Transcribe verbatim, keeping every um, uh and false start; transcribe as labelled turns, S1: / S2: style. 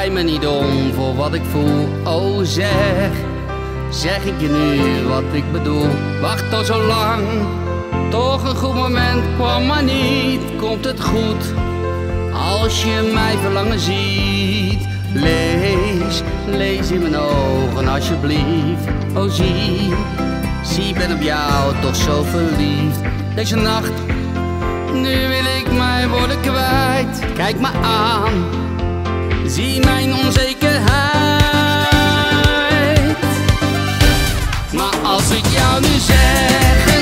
S1: draai me niet om voor wat ik voel. Oh zeg, zeg ik je nu wat ik bedoel. Wacht al zo lang, toch een goed moment kwam maar niet. Komt het goed, als je mij verlangen ziet. Lees, lees in mijn ogen alsjeblieft. Oh zie, zie ben op jou toch zo verliefd. Deze nacht, nu wil ik mij worden kwijt. Kijk me aan, zie mijn onzekerheid. Maar als ik jou nu zeg